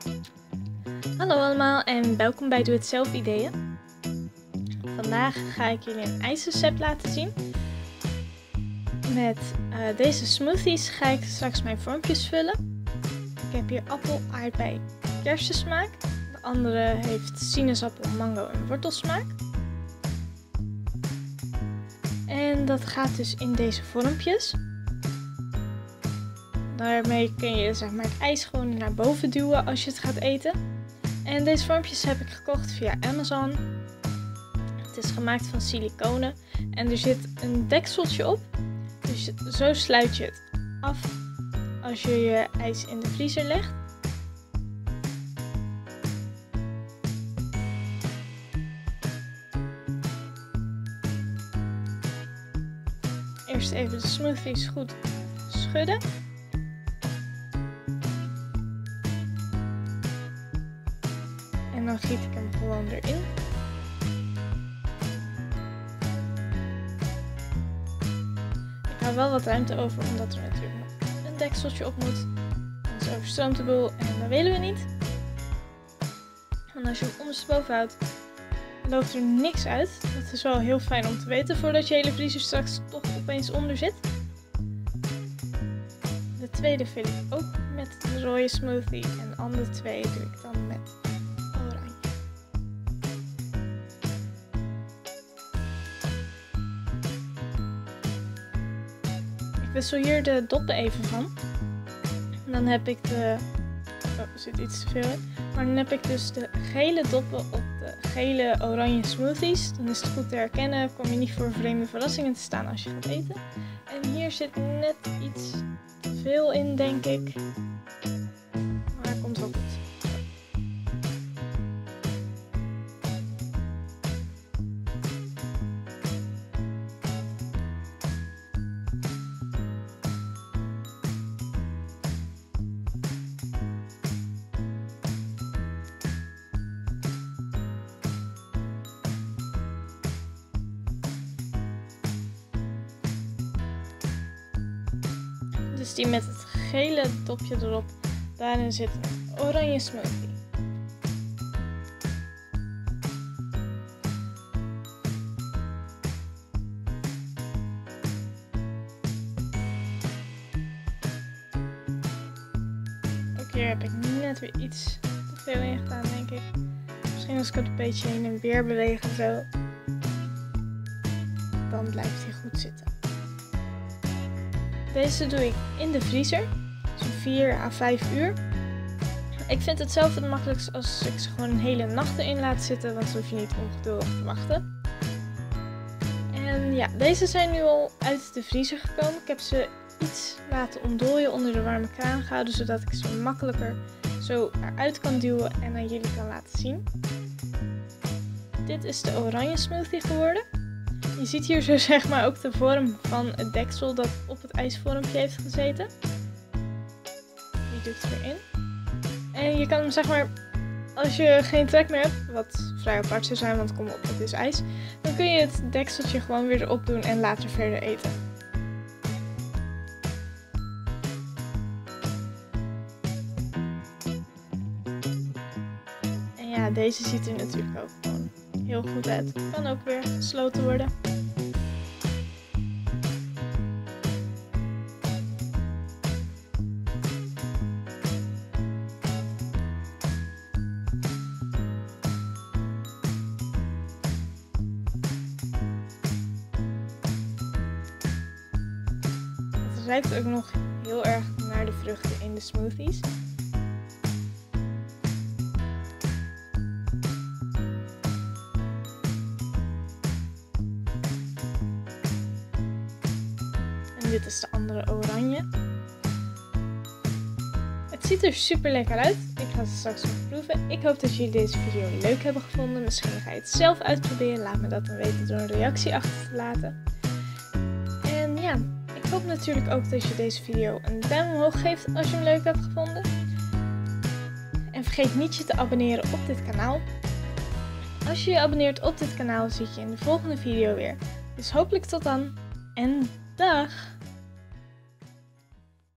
Hallo allemaal en welkom bij Doe Het Zelf Ideeën. Vandaag ga ik jullie een ijsrecept laten zien. Met deze smoothies ga ik straks mijn vormpjes vullen. Ik heb hier appel, aardbei, kersensmaak. De andere heeft sinaasappel, mango en wortelsmaak. En dat gaat dus in deze vormpjes. Daarmee kun je het ijs gewoon naar boven duwen als je het gaat eten. En deze vormpjes heb ik gekocht via Amazon. Het is gemaakt van siliconen en er zit een dekseltje op. Dus zo sluit je het af als je je ijs in de vriezer legt. Eerst even de smoothies goed schudden. En dan giet ik hem gewoon erin. Ik hou wel wat ruimte over, omdat er natuurlijk nog een dekseltje op moet. Anders overstroomt de boel en dat willen we niet. Want als je hem ondersteboven houdt, loopt er niks uit. Dat is wel heel fijn om te weten voordat je hele vriezer straks toch opeens onder zit. De tweede vul ik ook met de rode smoothie en de andere twee doe ik dan met oranje. Ik wissel hier de doppen even van. En dan heb ik de... Oh, er zit iets te veel in. Maar dan heb ik dus de gele doppen op de gele oranje smoothies. Dan is het goed te herkennen. Kom je niet voor vreemde verrassingen te staan als je gaat eten. En hier zit net iets te veel in, denk ik. Maar het komt wel goed. Dus die met het gele dopje erop, daarin zit een oranje smoothie. Ook hier heb ik net weer iets te veel in gedaan, denk ik. Misschien als ik het een beetje heen en weer beweeg of zo, dan blijft hij goed zitten. Deze doe ik in de vriezer, zo'n 4 à 5 uur. Ik vind het zelf het makkelijkst als ik ze gewoon een hele nacht erin laat zitten, want dan hoef je niet ongeduldig te wachten. En ja, deze zijn nu al uit de vriezer gekomen. Ik heb ze iets laten ontdooien onder de warme kraan gehouden, zodat ik ze makkelijker zo eruit kan duwen en aan jullie kan laten zien. Dit is de oranje smoothie geworden. Je ziet hier zo ook de vorm van het deksel dat op het ijsvormpje heeft gezeten. Die doe ik erin. En je kan hem als je geen trek meer hebt, wat vrij apart zou zijn, want kom op, het is ijs. Dan kun je het dekseltje gewoon weer erop doen en later verder eten. En ja, deze ziet er natuurlijk ook gewoon heel goed uit. Kan ook weer gesloten worden. Het ruikt ook nog heel erg naar de vruchten in de smoothies. En dit is de andere oranje. Het ziet er super lekker uit. Ik ga het straks nog proeven. Ik hoop dat jullie deze video leuk hebben gevonden. Misschien ga je het zelf uitproberen. Laat me dat dan weten door een reactie achter te laten. En ja, ik hoop natuurlijk ook dat je deze video een duim omhoog geeft als je hem leuk hebt gevonden. En vergeet niet je te abonneren op dit kanaal. Als je je abonneert op dit kanaal zie ik je in de volgende video weer. Dus hopelijk tot dan en dag!